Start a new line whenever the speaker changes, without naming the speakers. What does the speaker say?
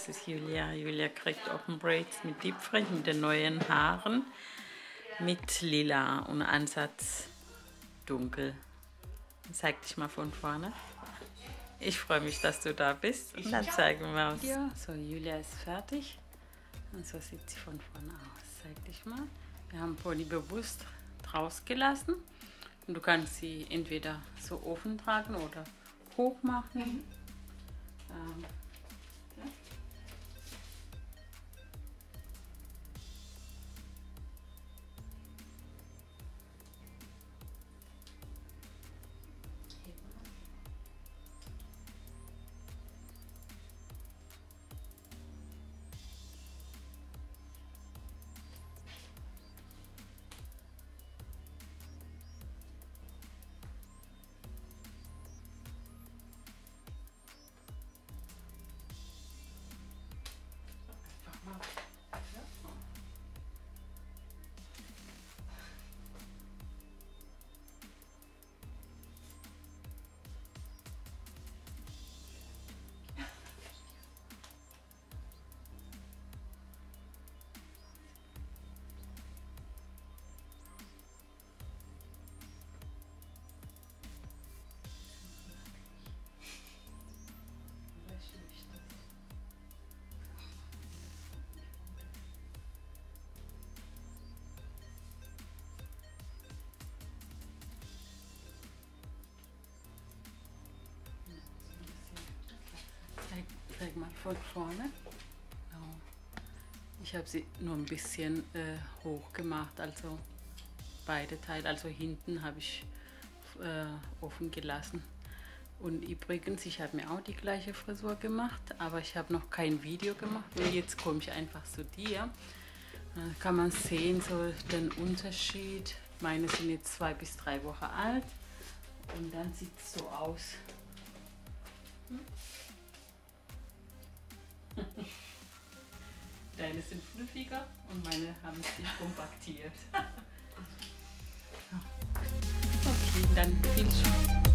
das ist Julia. Julia kriegt Open Braids mit Deep Fringe, mit den neuen Haaren, mit Lila und Ansatz dunkel. Zeig dich mal von vorne. Ich freue mich, dass du da bist. Und dann zeigen wir uns. Ja, so, Julia ist fertig. Und so sieht sie von vorne aus. Zeig dich mal. Wir haben Pony bewusst rausgelassen. Und du kannst sie entweder so offen tragen oder hoch machen. Ja. Zeig mal von vorne. Genau. Ich habe sie nur ein bisschen hoch gemacht, also beide Teile. Also hinten habe ich offen gelassen. Und übrigens, ich habe mir auch die gleiche Frisur gemacht, aber ich habe noch kein Video gemacht. Und jetzt komme ich einfach zu dir. Da kann man sehen, so den Unterschied. Meine sind jetzt 2 bis 3 Wochen alt. Und dann sieht es so aus. Deine sind fluffiger und meine haben sich kompaktiert. Okay, dann viel Spaß.